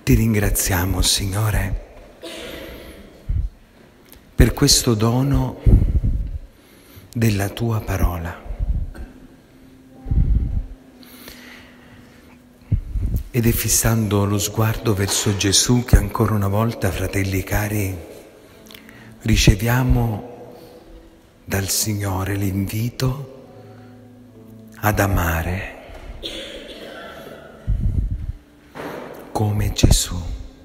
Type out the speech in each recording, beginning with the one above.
Ti ringraziamo, Signore, per questo dono della Tua parola. Ed è fissando lo sguardo verso Gesù che ancora una volta, fratelli cari, riceviamo dal Signore l'invito ad amare come Gesù.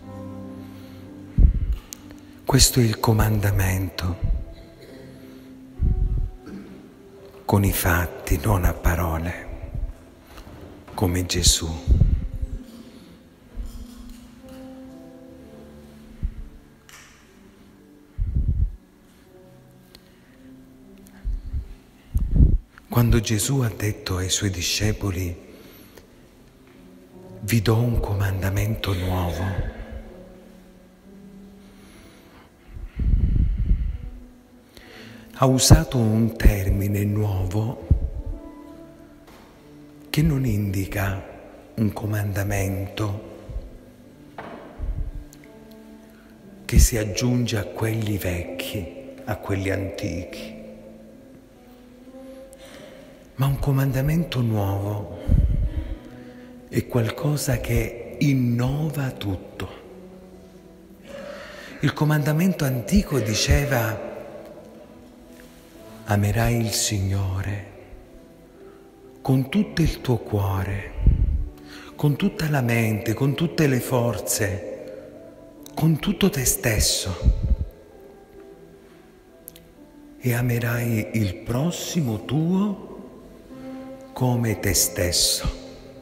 Questo è il comandamento, con i fatti, non a parole, come Gesù. Quando Gesù ha detto ai Suoi discepoli: vi do un comandamento nuovo, ha usato un termine nuovo che non indica un comandamento che si aggiunge a quelli vecchi, a quelli antichi, ma un comandamento nuovo è qualcosa che innova tutto. Il comandamento antico diceva: amerai il Signore con tutto il tuo cuore, con tutta la mente, con tutte le forze, con tutto te stesso, e amerai il prossimo tuo come te stesso.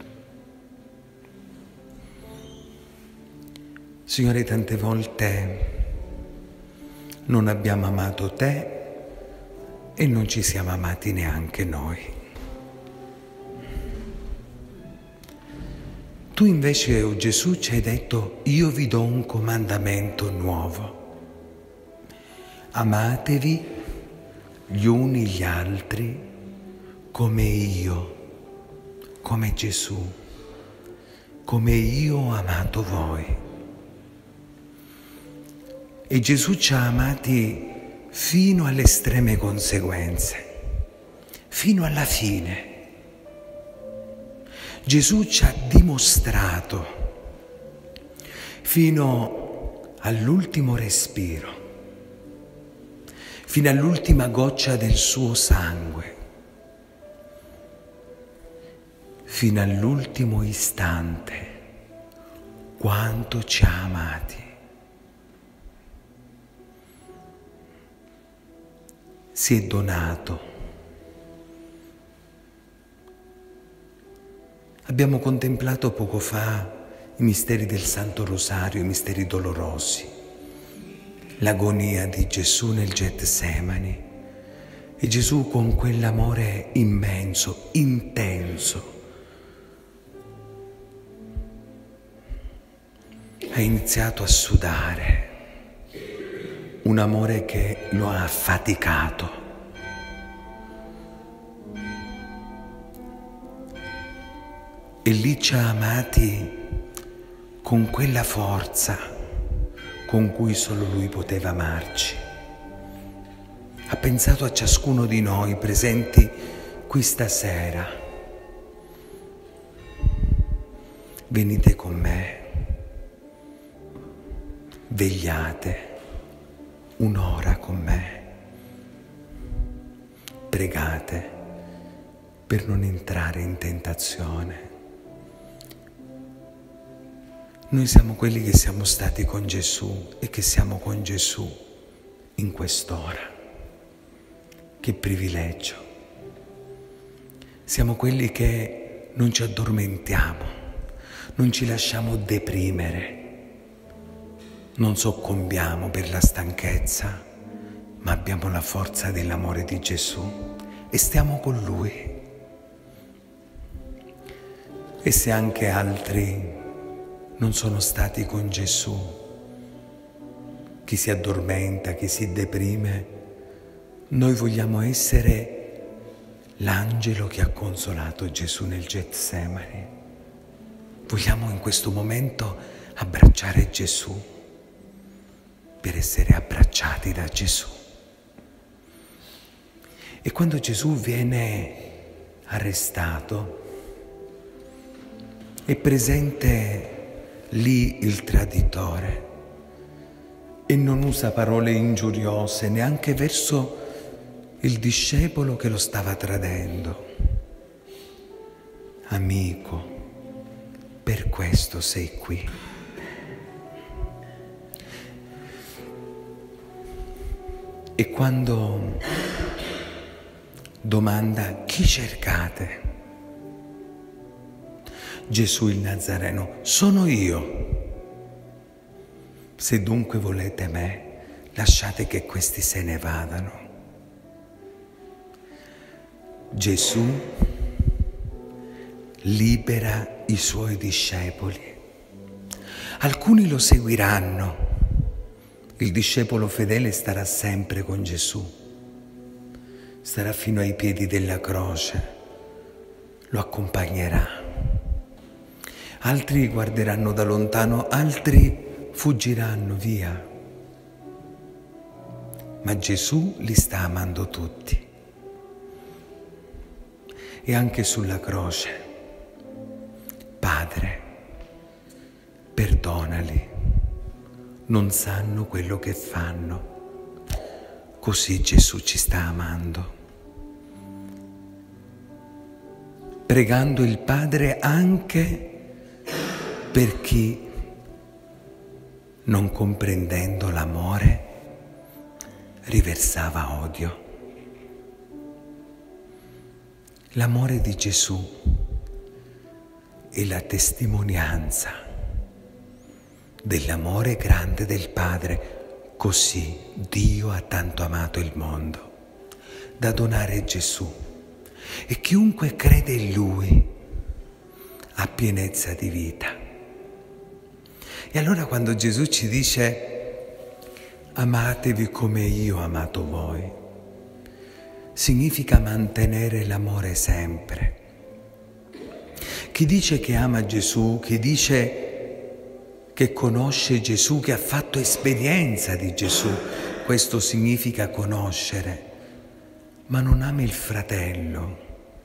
Signore, tante volte non abbiamo amato Te e non ci siamo amati neanche noi. Tu invece, o Gesù, ci hai detto: io vi do un comandamento nuovo. Amatevi gli uni gli altri come io, come Gesù, come io ho amato voi. E Gesù ci ha amati fino alle estreme conseguenze, fino alla fine. Gesù ci ha dimostrato fino all'ultimo respiro, fino all'ultima goccia del suo sangue, fino all'ultimo istante, quanto ci ha amati. Si è donato. Abbiamo contemplato poco fa i misteri del Santo Rosario, i misteri dolorosi, l'agonia di Gesù nel Getsemani, e Gesù con quell'amore immenso, intenso, ha iniziato a sudare. Un amore che lo ha affaticato. E lì ci ha amati con quella forza con cui solo Lui poteva amarci. Ha pensato a ciascuno di noi presenti qui stasera. Venite con me, vegliate un'ora con me, pregate per non entrare in tentazione. Noi siamo quelli che siamo stati con Gesù e che siamo con Gesù in quest'ora. Che privilegio! Siamo quelli che non ci addormentiamo, non ci lasciamo deprimere, non soccombiamo per la stanchezza, ma abbiamo la forza dell'amore di Gesù e stiamo con Lui. E se anche altri non sono stati con Gesù, chi si addormenta, chi si deprime, noi vogliamo essere l'angelo che ha consolato Gesù nel Getsemani. Vogliamo in questo momento abbracciare Gesù, per essere abbracciati da Gesù. E quando Gesù viene arrestato, è presente lì il traditore e non usa parole ingiuriose neanche verso il discepolo che lo stava tradendo. Amico, per questo sei qui. E quando domanda chi cercate, Gesù il Nazareno, sono io. Se dunque volete me, lasciate che questi se ne vadano. Gesù libera i suoi discepoli. Alcuni lo seguiranno. Il discepolo fedele starà sempre con Gesù. Starà fino ai piedi della croce. Lo accompagnerà. Altri guarderanno da lontano, altri fuggiranno via. Ma Gesù li sta amando tutti. E anche sulla croce, Padre, perdonali, non sanno quello che fanno. Così Gesù ci sta amando. Pregando il Padre anche per chi, non comprendendo l'amore, riversava odio. L'amore di Gesù è la testimonianza dell'amore grande del Padre. Così Dio ha tanto amato il mondo da donare Gesù, e chiunque crede in Lui ha pienezza di vita. E allora quando Gesù ci dice amatevi come io ho amato voi, significa mantenere l'amore sempre. Chi dice che ama Gesù, chi dice che conosce Gesù, che ha fatto esperienza di Gesù, questo significa conoscere, ma non ama il fratello,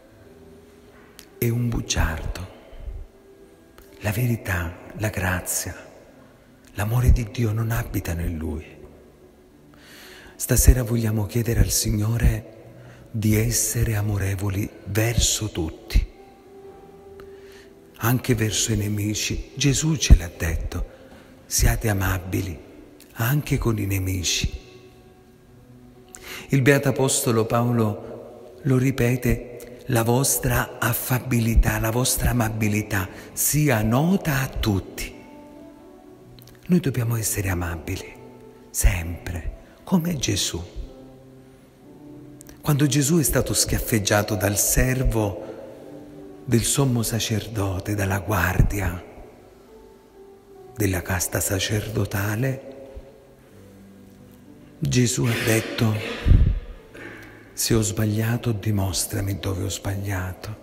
è un bugiardo. La verità, la grazia, l'amore di Dio non abitano in lui. Stasera vogliamo chiedere al Signore di essere amorevoli verso tutti, anche verso i nemici. Gesù ce l'ha detto, siate amabili anche con i nemici. Il Beato Apostolo Paolo lo ripete, la vostra affabilità, la vostra amabilità sia nota a tutti. Noi dobbiamo essere amabili, sempre, come Gesù. Quando Gesù è stato schiaffeggiato dal servo del sommo sacerdote, dalla guardia della casta sacerdotale, Gesù ha detto: se ho sbagliato, dimostrami dove ho sbagliato.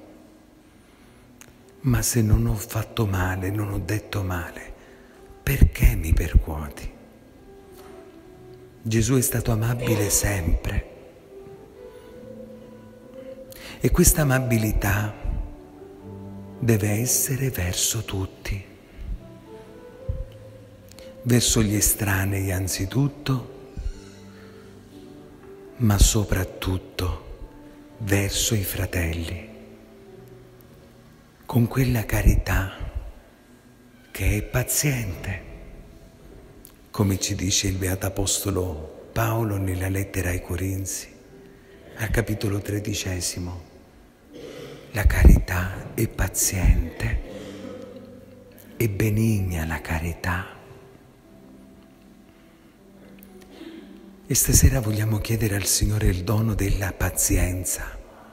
Ma se non ho fatto male, non ho detto male, perché mi percuoti? Gesù è stato amabile sempre. E questa amabilità deve essere verso tutti, verso gli estranei anzitutto, ma soprattutto verso i fratelli, con quella carità che è paziente, come ci dice il Beato Apostolo Paolo nella lettera ai Corinzi, al capitolo 13. La carità è paziente, è benigna la carità. E stasera vogliamo chiedere al Signore il dono della pazienza.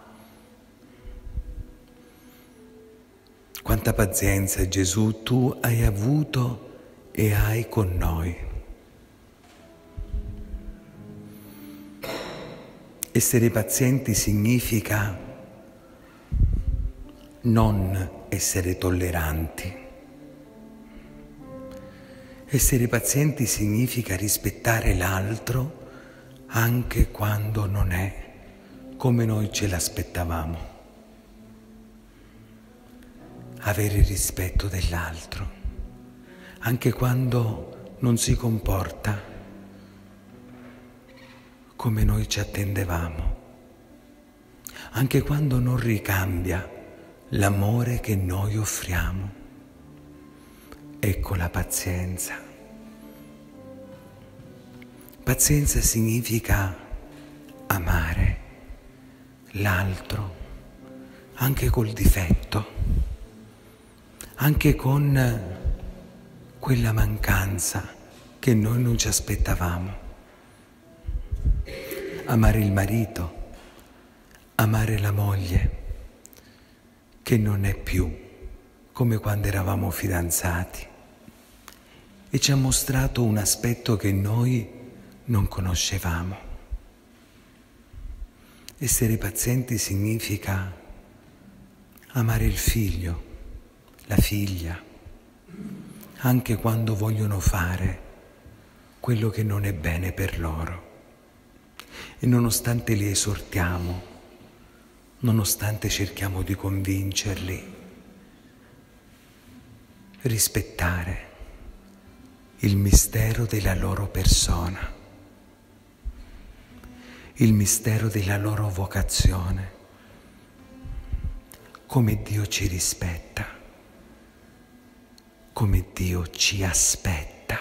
Quanta pazienza, Gesù, tu hai avuto e hai con noi. Essere pazienti significa non essere tolleranti, Essere pazienti significa rispettare l'altro anche quando non è come noi ce l'aspettavamo. Avere rispetto dell'altro, anche quando non si comporta come noi ci attendevamo, anche quando non ricambia l'amore che noi offriamo. Ecco la pazienza. Pazienza significa amare l'altro anche col difetto, anche con quella mancanza che noi non ci aspettavamo. Amare il marito, amare la moglie, che non è più come quando eravamo fidanzati e ci ha mostrato un aspetto che noi non conoscevamo. Essere pazienti significa amare il figlio, la figlia, anche quando vogliono fare quello che non è bene per loro. E nonostante li esortiamo, nonostante cerchiamo di convincerli, rispettare il mistero della loro persona, il mistero della loro vocazione, come Dio ci rispetta, come Dio ci aspetta,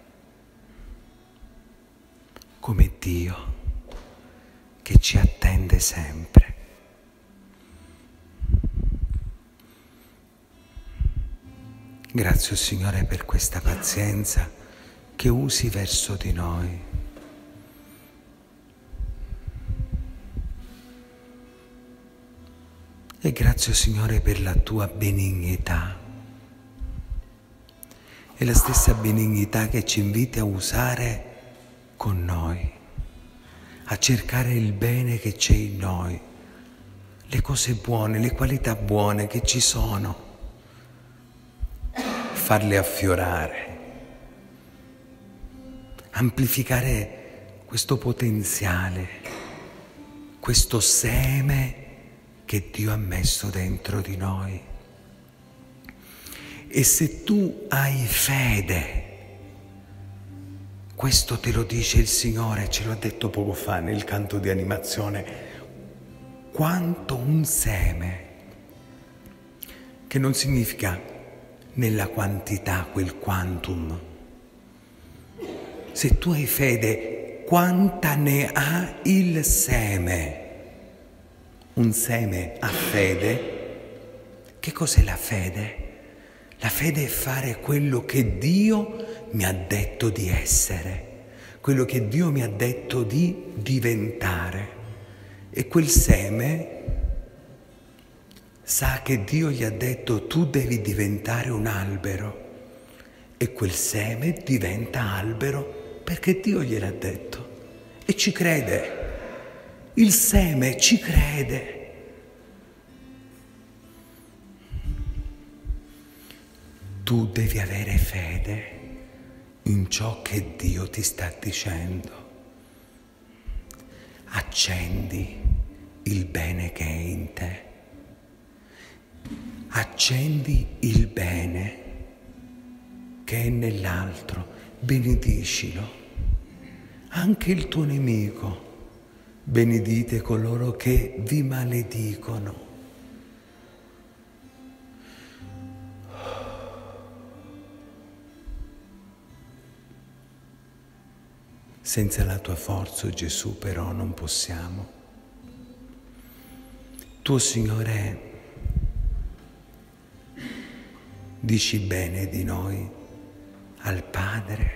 come Dio che ci attende sempre. Grazie, Signore, per questa pazienza che usi verso di noi. E grazie, Signore, per la tua benignità. È la stessa benignità che ci inviti a usare con noi, a cercare il bene che c'è in noi, le cose buone, le qualità buone che ci sono, farle affiorare, amplificare questo potenziale, questo seme che Dio ha messo dentro di noi. E se tu hai fede, questo te lo dice il Signore, ce l'ho detto poco fa nel canto di animazione, quanto un seme, che non significa nella quantità, quel quantum. Se tu hai fede, quanta ne ha il seme? Un seme ha fede. Che cos'è la fede? La fede è fare quello che Dio mi ha detto di essere, quello che Dio mi ha detto di diventare. E quel seme sa che Dio gli ha detto: tu devi diventare un albero. E quel seme diventa albero perché Dio gliel'ha detto. E ci crede. Il seme ci crede. Tu devi avere fede in ciò che Dio ti sta dicendo. Accendi il bene che è in te. Accendi il bene che è nell'altro. Benedicilo. Anche il tuo nemico. Benedite coloro che vi maledicono. Senza la tua forza, Gesù, però non possiamo. Tu, Signore, dici bene di noi al Padre,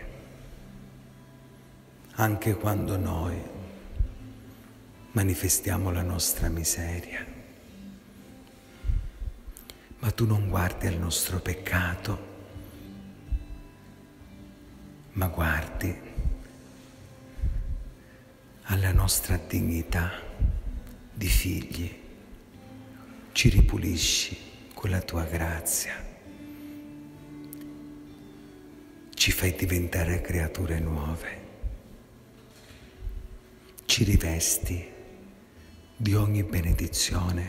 anche quando noi manifestiamo la nostra miseria. Ma tu non guardi al nostro peccato, ma guardi alla nostra dignità di figli. Ci ripulisci con la tua grazia. ci fai diventare creature nuove. Ci rivesti di ogni benedizione,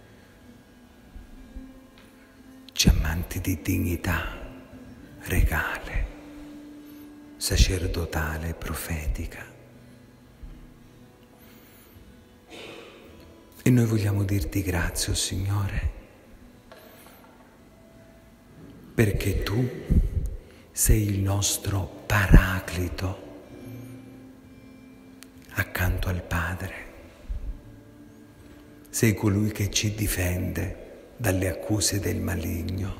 ci ammanti di dignità regale, sacerdotale e profetica. E noi vogliamo dirti grazie, oh Signore, perché tu sei il nostro Paraclito accanto al Padre. Sei colui che ci difende dalle accuse del maligno.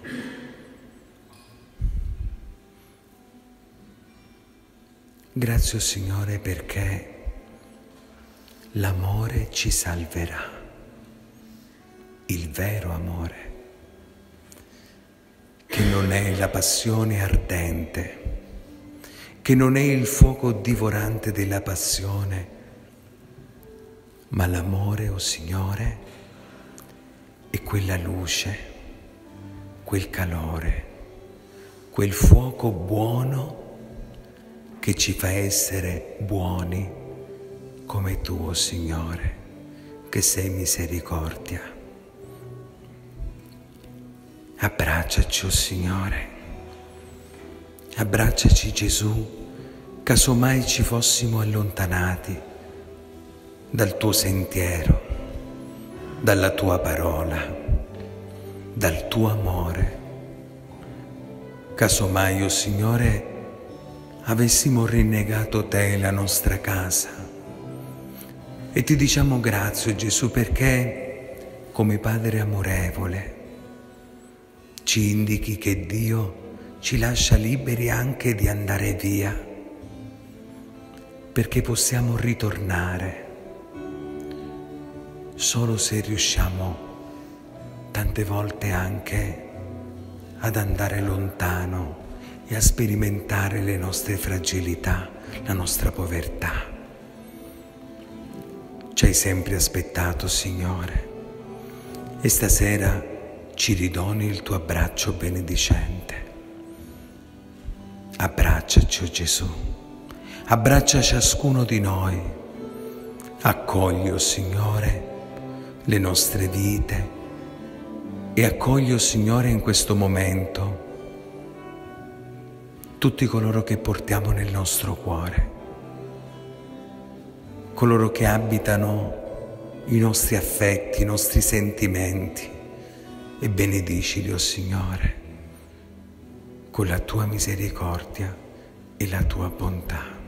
Grazie, oh Signore, perché l'amore ci salverà, il vero amore, che non è la passione ardente, che non è il fuoco divorante della passione, ma l'amore, oh Signore, è quella luce, quel calore, quel fuoco buono che ci fa essere buoni come tu, oh Signore, che sei misericordia. Abbracciaci, oh Signore, abbracciaci, Gesù, casomai ci fossimo allontanati dal tuo sentiero, dalla tua parola, dal tuo amore. Casomai, oh Signore, avessimo rinnegato te e la nostra casa. E ti diciamo grazie, Gesù, perché come Padre amorevole ci indichi che Dio ci lascia liberi anche di andare via, perché possiamo ritornare solo se riusciamo tante volte anche ad andare lontano e a sperimentare le nostre fragilità, la nostra povertà. Ci hai sempre aspettato, Signore, e stasera ci ridoni il tuo abbraccio benedicente. Abbracciaci, oh Gesù, abbraccia ciascuno di noi, accogli, oh Signore, le nostre vite e accogli, oh Signore, in questo momento tutti coloro che portiamo nel nostro cuore, coloro che abitano i nostri affetti, i nostri sentimenti, e benedicili, oh Signore, con la tua misericordia e la tua bontà.